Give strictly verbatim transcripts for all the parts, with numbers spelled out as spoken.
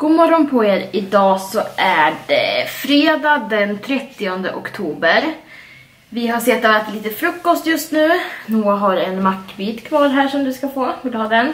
God morgon på er. Idag så är det fredag den trettionde oktober. Vi har sett att äta lite frukost just nu. Noah har en mackbit kvar här som du ska få. Vill du ha den?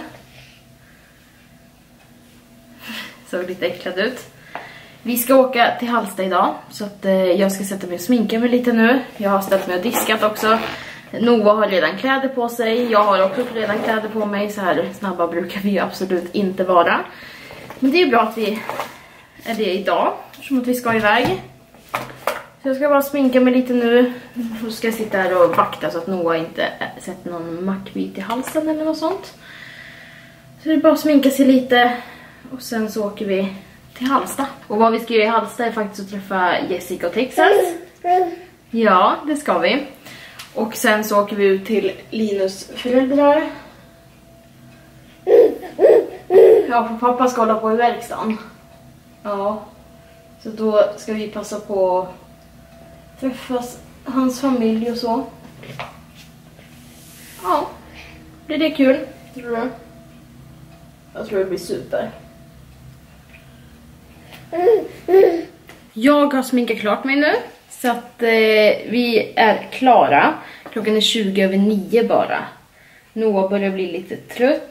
Såg lite äcklad ut. Vi ska åka till Hallsta idag. Så att eh, jag ska sätta mig och sminka mig lite nu. Jag har ställt mig och diskat också. Noah har redan kläder på sig. Jag har också redan kläder på mig. Så här snabba brukar vi absolut inte vara. Men det är bra att vi är det idag. Som att vi ska iväg. Så jag ska bara sminka mig lite nu. Så ska jag sitta här och vakta så att Noah inte sätter någon mackbit i halsen eller något sånt. Så det är bara att sminka sig lite. Och sen så åker vi till Hallsta. Och vad vi ska göra i Hallsta är faktiskt att träffa Jessica och Texas. Ja, det ska vi. Och sen så åker vi ut till Linus föräldrar. Ja, för pappa ska hålla på i verkstaden. Ja. Så då ska vi passa på att träffa hans familj och så. Ja. Blir det kul, tror du? Jag tror det blir super. Jag har sminkat klart mig nu. Så att eh, vi är klara. Klockan är tjugo över nio bara. Noah börjar bli lite trött.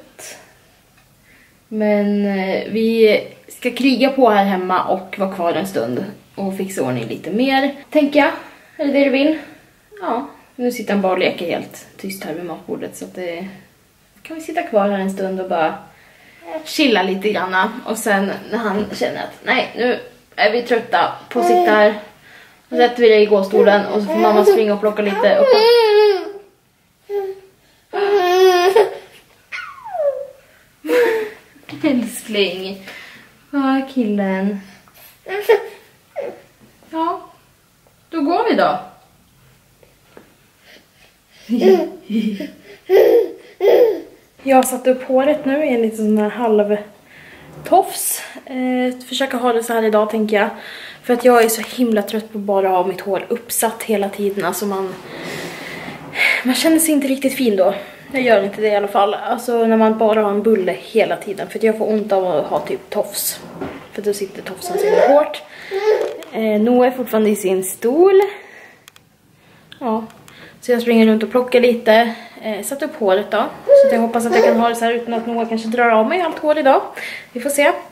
Men eh, vi ska kriga på här hemma och vara kvar en stund. Och fixa ordning lite mer, tänker jag. Är det det du vill? Ja, nu sitter han bara och leker helt tyst här vid matbordet. Så att det kan vi sitta kvar här en stund och bara chilla lite grann. Och sen när han känner att nej, nu är vi trötta på att sitta här. Och så sätter vi det i gåstolen och så får mamma springa och plocka lite upp. Älskling. Ja, killen. Ja. Då går vi då. Jag har satt upp håret nu i en liten sån här halv tofs. Eh, försöka ha det så här idag, tänker jag. För att jag är så himla trött på att bara ha mitt hår uppsatt hela tiden. Alltså man, man känner sig inte riktigt fin då. Jag gör inte det i alla fall. Alltså när man bara har en bulle hela tiden. För att jag får ont av att ha typ tofs. För då sitter tofsen så himla hårt. Eh, Noah är fortfarande i sin stol. Ja. Så jag springer runt och plockar lite. Eh, satt upp håret då. Så att jag hoppas att jag kan ha det så här utan att Noah kanske drar av mig allt hår idag. Vi får se.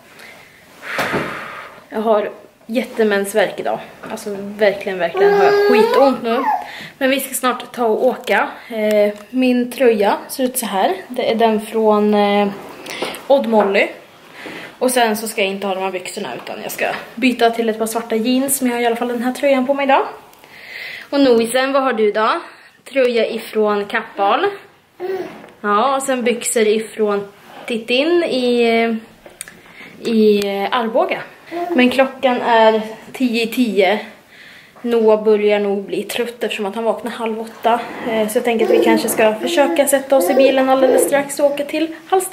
Jag har jättemensvärk idag. Alltså verkligen, verkligen har jag skitont nu. Men vi ska snart ta och åka. Eh, min tröja ser ut så här. Det är den från eh, Odd Molly. Och sen så ska jag inte ha de här byxorna utan jag ska byta till ett par svarta jeans. Men jag har i alla fall den här tröjan på mig idag. Och Noisen, vad har du då? Tröja ifrån Kappahl. Ja, och sen byxor ifrån Tittin i, i Arboga. Men klockan är tio i tio. Noah börjar nog bli trött eftersom att han vaknar halv åtta. Så jag tänker att vi kanske ska försöka sätta oss i bilen alldeles strax och åka till Hallsta.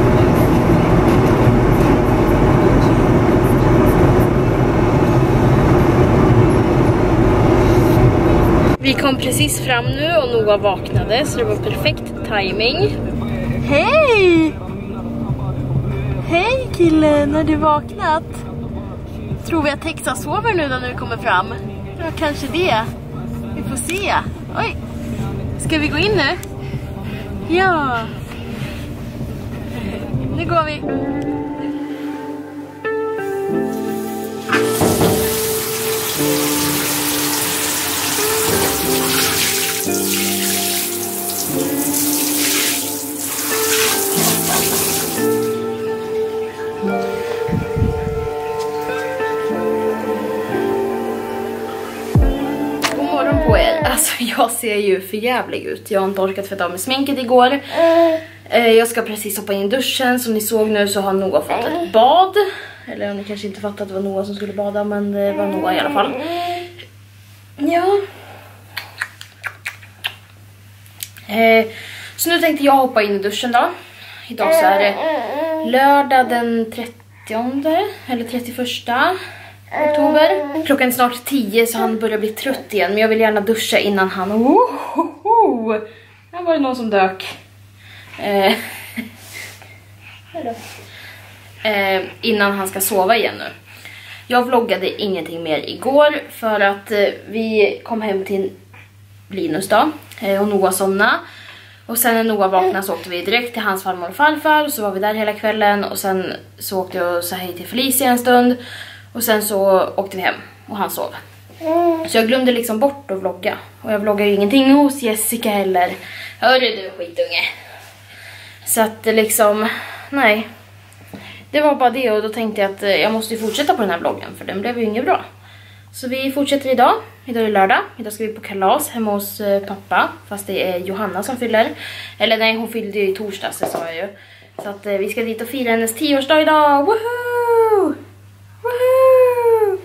Vi kom precis fram nu och Noah vaknade så det var perfekt timing. Hej! Hej killen, har du vaknat? Tror vi att Texas sover nu när du kommer fram? Ja, kanske det. Vi får se. Oj. Ska vi gå in nu? Ja. Nu går vi. Alltså jag ser ju för jävlig ut. Jag har inte orkat tvätta av med sminket igår. eh, Jag ska precis hoppa in i duschen. Som ni såg nu så har Noah fått ett bad. Eller om ni kanske inte fattat att det var Noah som skulle bada. Men det var Noah i alla fall. Ja. eh, Så nu tänkte jag hoppa in i duschen då. Idag så är det lördag den trettionde eller trettioförsta oktober. Klockan är snart tio så han börjar bli trött igen. Men jag vill gärna duscha innan han... Oh, oh, oh. Här var det någon som dök. Eh. eh, innan han ska sova igen nu. Jag vloggade ingenting mer igår för att eh, vi kom hem till Linus då eh, och Noah somnade. Och sen när Noah vaknade så åkte vi direkt till hans farmor och farfar, och så var vi där hela kvällen, och sen så åkte jag och sa hej till Felicia en stund, och sen så åkte vi hem och han sov. Så jag glömde liksom bort att vlogga, och jag vloggar ju ingenting hos Jessica heller. Hörru du skitunge. Så att liksom, nej. Det var bara det, och då tänkte jag att jag måste ju fortsätta på den här vloggen, för den blev ju inget bra. Så vi fortsätter idag. Idag är lördag. Idag ska vi på kalas hemma hos pappa. Fast det är Johanna som fyller. Eller nej, hon fyllde ju i torsdags, det sa jag ju. Så att vi ska dit och fira hennes tioårsdag idag. Woohoo! Woohoo!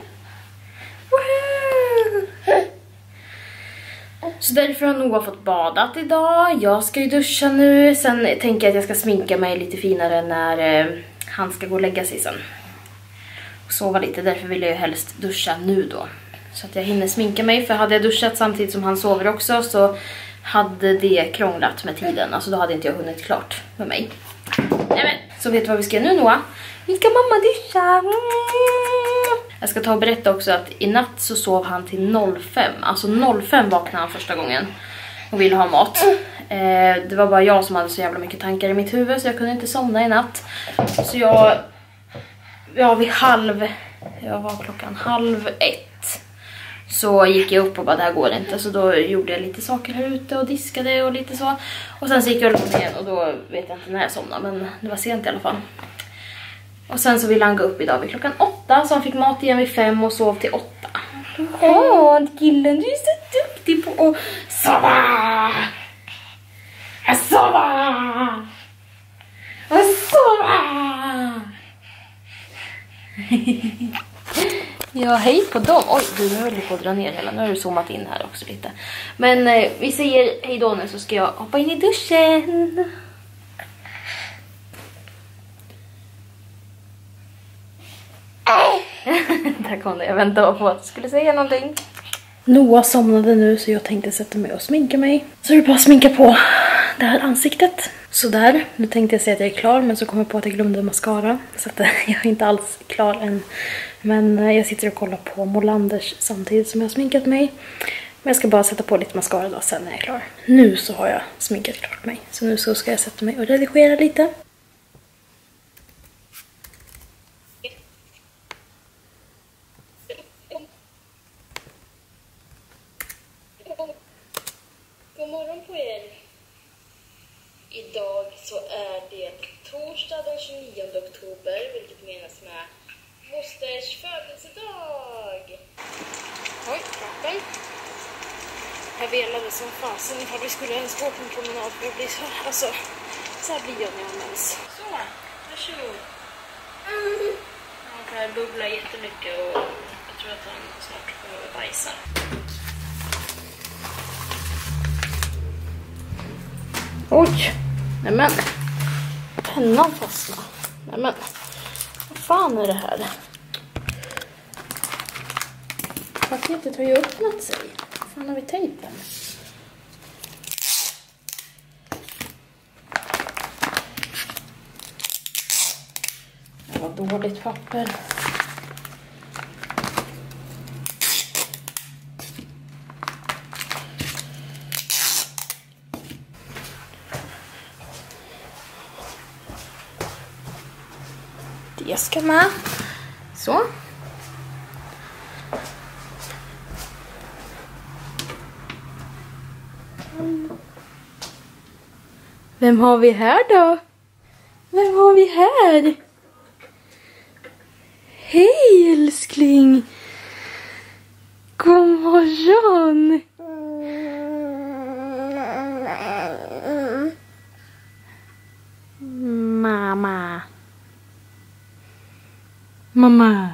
Woohoo! Så därför har Noah fått badat idag. Jag ska ju duscha nu. Sen tänker jag att jag ska sminka mig lite finare när eh, han ska gå och lägga sig sen. Och sova lite. Därför vill jag ju helst duscha nu då. Så att jag hinner sminka mig. För hade jag duschat samtidigt som han sover också, så hade det krånglat med tiden. Alltså då hade inte jag hunnit klart med mig. Nej men, så vet du vad vi ska nu, Noah? Vi ska mamma duscha. Jag ska ta och berätta också att i natt så sov han till fem. Alltså fem vaknade han första gången och ville ha mat. Eh, det var bara jag som hade så jävla mycket tankar i mitt huvud, så jag kunde inte somna i natt. Så jag, ja vid halv, jag var klockan halv ett. Så gick jag upp och bara, det här går inte. Så då gjorde jag lite saker här ute och diskade och lite så. Och sen så gick jag upp igen, och då vet jag inte när jag somnade, men det var sent i alla fall. Och sen så ville han gå upp idag vid klockan åtta, så han fick mat igen vid fem och sov till åtta. Åh, killen, du är så duktig på att sova! Sova! Sova! Ja, hej på dem. Oj, du höll på att dra ner hela. Nu har du zoomat in här också lite. Men eh, vi säger hej då nu, så ska jag hoppa in i duschen. Där kom det. Jag väntade på att jag skulle säga någonting. Noah somnade nu, så jag tänkte sätta mig och sminka mig. Så det är bara att sminka på det här ansiktet. Sådär, nu tänkte jag säga att jag är klar, men så kom jag på att jag glömde mascara. Så att jag är inte alls klar än. Men jag sitter och kollar på Molanders samtidigt som jag har sminkat mig. Men jag ska bara sätta på lite mascara då, sen är jag klar. Nu så har jag sminkat klart mig. Så nu så ska jag sätta mig och redigera lite. God morgon på er. Idag så är det torsdag den tjugonionde oktober, vilket menas med mosters födelsedag. Oj, kroppen. Jag velade som fasen ifall vi skulle ens gå på en promenad, för jag blir så, alltså, så här blir jag när jag mens. Så, varsågod. Mm. Han kan bubbla jättemycket och jag tror att han snart behöver bajsa. Oj, nämen, pennan fastnade. Nämen, vad fan är det här? Paketet har ju öppnat sig. Vad fan har vi tejpen? Det var dåligt papper. Jag ska med. Så. Vem har vi här då? Vem har vi här? Hej älskling. God morgon. Mamma. Mamma.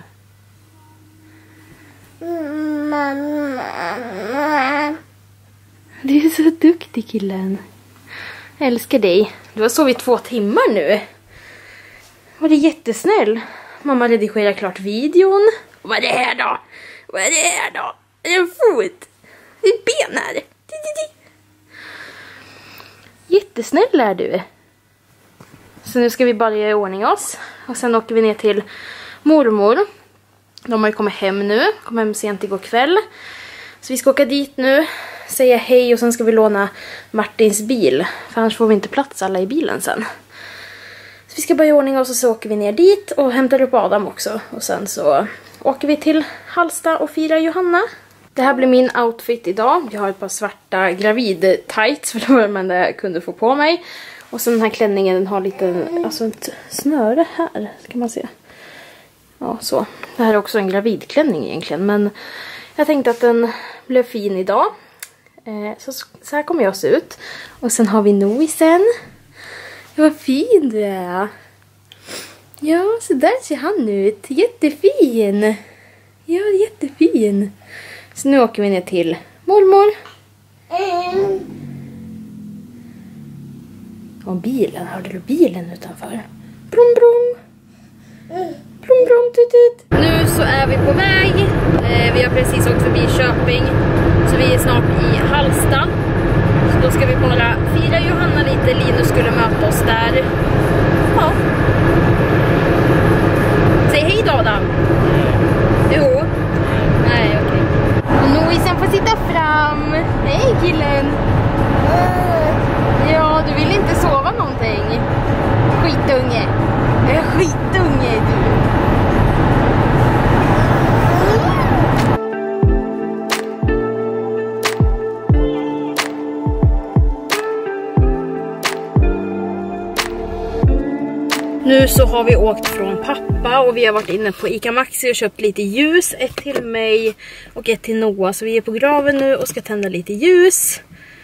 Mamma. Du är så duktig killen. Jag älskar dig. Du har sovit två timmar nu. Var det jättesnäll. Mamma redigerar klart videon. Vad är det här då? Vad är det här då? Är det en fot? Det är ett ben här. Jättesnäll är du. Så nu ska vi bara göra i ordning oss. Och sen åker vi ner till mormor. De har ju kommit hem nu. Kom hem sent igår kväll. Så vi ska åka dit nu. Säga hej och sen ska vi låna Martins bil. För annars får vi inte plats alla i bilen sen. Så vi ska bara i ordning oss och så åker vi ner dit. Och hämtar upp Adam också. Och sen så åker vi till Halsta och firar Johanna. Det här blir min outfit idag. Jag har ett par svarta gravid-tights. För det var det jag kunde få på mig. Och så den här klänningen, den har lite, alltså ett snöre här, kan man se. Ja, så. Det här är också en gravidklänning egentligen, men jag tänkte att den blev fin idag. Eh, så, så här kommer jag se ut. Och sen har vi Noisen. Ja, vad fin du är. Ja, så där ser han ut. Jättefin. Ja, jättefin. Så nu åker vi ner till mormor. Mm. Och bilen, hörde du bilen utanför? Brum brum. Brum brum tut tut. Nu så är vi på väg. Eh, vi har precis åkt förbi Köping. Så vi är snart i Halsta. Så då ska vi bara fira Johanna lite. Linus skulle möta oss där. Ja. Säg hej då Adam. Jo. Nej, okej. Okay. Och Noisen får sitta fram. Hej killen. Ja, du vill inte sova någonting. Skitunge. Skitunge du. Nu så har vi åkt från pappa och vi har varit inne på Ica Maxi och köpt lite ljus. Ett till mig och ett till Noah. Så vi är på graven nu och ska tända lite ljus.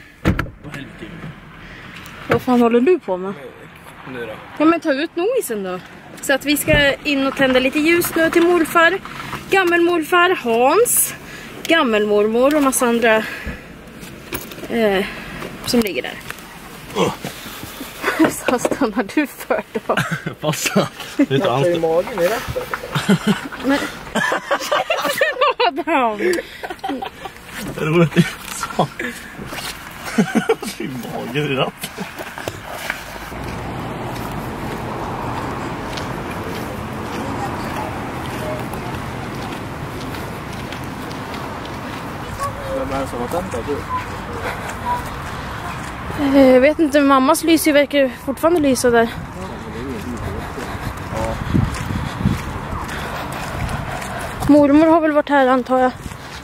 Vad fan håller du på med? Nu då? Ja, men ta ut Noisen då. Så att vi ska in och tända lite ljus nu till morfar. Gammelmorfar Hans. Gammelmormor och massa andra eh, som ligger där. Oh. Så stannar du för då? Passa. Det är inte alls det. Magen i ratten. Men... Adam! Det är roligt. Så. Det är magen i ratten. Vem är det som har tänt det? Jag vet inte, mammas lys verkar fortfarande lysa där. Mormor har väl varit här, antar jag.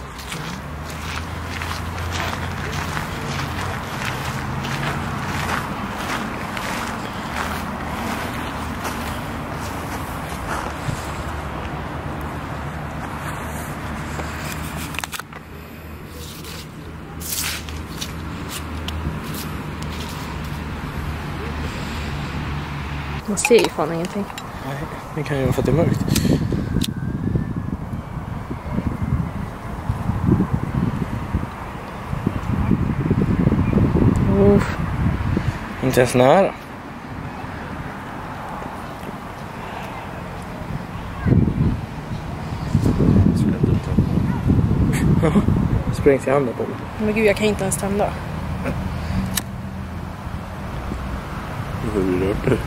Man ser ju fan ingenting. Nej, det kan ju vara för att det är mörkt. Oh. Inte ens nära. Spräng till handen på mig. Men gud, jag kan inte ens tända. Hur har du rört det?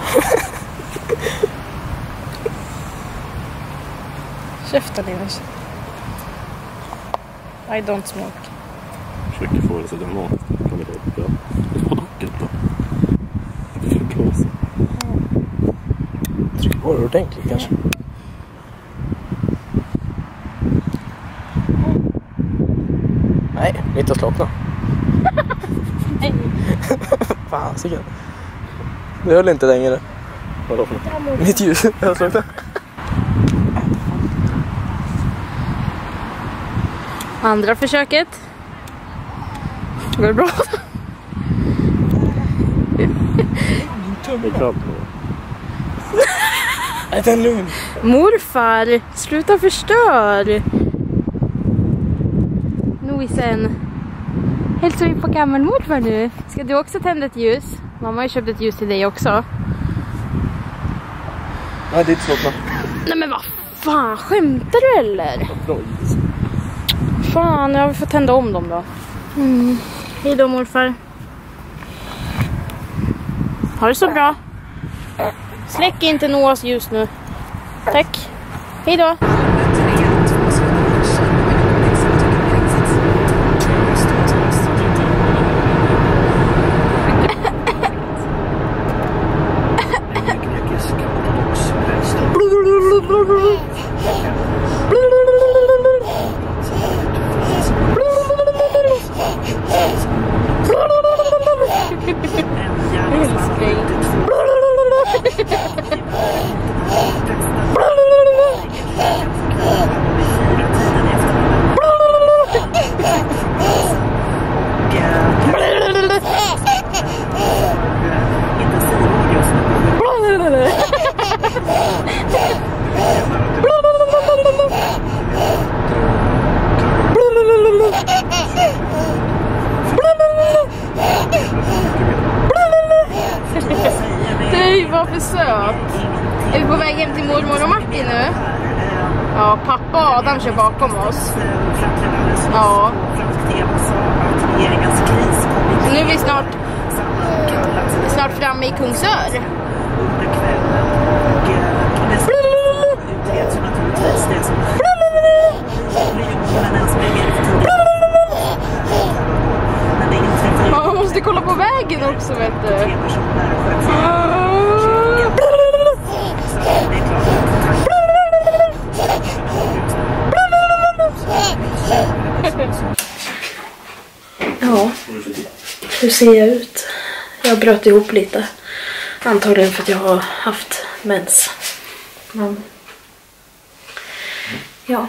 Käften Linus. I don't smoke. Försöker få det så dramatiskt. Kan det vara bra? Det var docket då. Det är för blåsa. Tryck på det ordentligt kanske. Nej, mitt att slockna. Nej. Fan, så gött. Det höll inte längre. Vadå för något? Mitt ljus, jag har slagit. Andra försöket. Går det bra? Det är klart. Nej, det är lugn. Morfar, sluta förstör. Noisen. Hälsar vi på gammelmorfar nu. Ska du också tända ett ljus? Mamma har ju köpt ett ljus till dig också. Nej, det är inte slockna. Nej men vad fan, skämtar du eller? Fan, jag får tända om dem då. Mm. Hej då morfar. Ha det så bra. Släck inte Noahs ljus nu. Tack. Hej då. Nej, vad för söt. Är vi på väg hem till mormor och Martin nu? Ja, pappa och Adam kör bakom oss. Ja. Så nu är vi snart snart framme i Kungsör. Man måste kolla på vägen också, vet du. Ja, hur ser jag ut? Jag bröt ihop lite. Antagligen för att jag har haft mens. Men ja.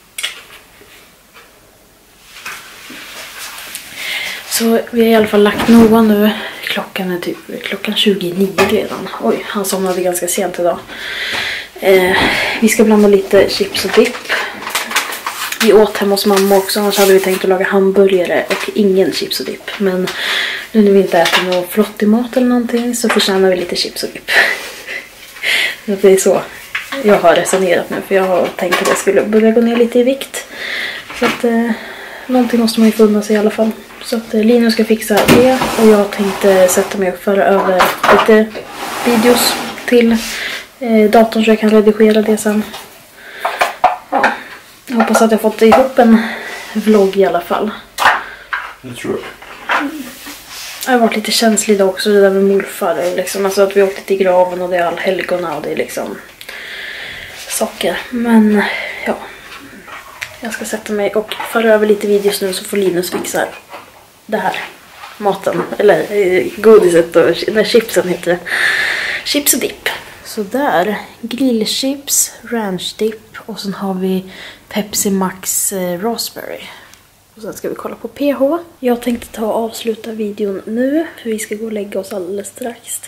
Så vi har i alla fall lagt Noah nu. Klockan är typ klockan tjugonio redan. Oj, han somnade ganska sent idag. Eh, vi ska blanda lite chips och dipp. Vi åt hemma hos mamma också, annars hade vi tänkt att laga hamburgare och ingen chips och dipp. Men nu när vi inte äter någon flottig mat eller någonting så förtjänar vi lite chips och dipp. Det är så jag har resonerat nu, för jag har tänkt att jag skulle börja gå ner lite i vikt. Så att eh, någonting måste man ju funna sig i alla fall. Så att eh, Linus ska fixa det och jag tänkte sätta mig och föra över lite videos till eh, datorn så jag kan redigera det sen. Ja. Jag hoppas att jag fått ihop en vlogg i alla fall. Det tror jag. Jag har varit lite känslig idag också, det där med morfar. Liksom. Alltså att vi åkte till graven och det är allhelgona och det är liksom saker. Men ja, jag ska sätta mig och föra över lite videos nu så får Linus fixa det här. Maten, eller eh, godiset och när chipsen heter det. Chips och dipp. Så där, grillchips, ranch dip och sen har vi Pepsi Max eh, Raspberry. Och sen ska vi kolla på pH. Jag tänkte ta och avsluta videon nu, för vi ska gå och lägga oss alldeles strax.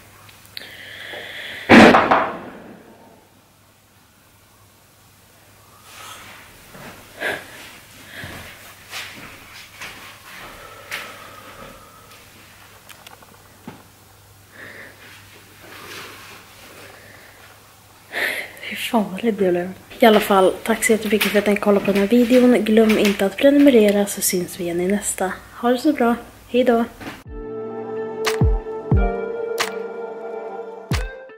Hur fan vad rädd jag blev. I alla fall, tack så jättemycket för att ni kollade på den här videon. Glöm inte att prenumerera så syns vi igen i nästa. Ha det så bra. Hej då!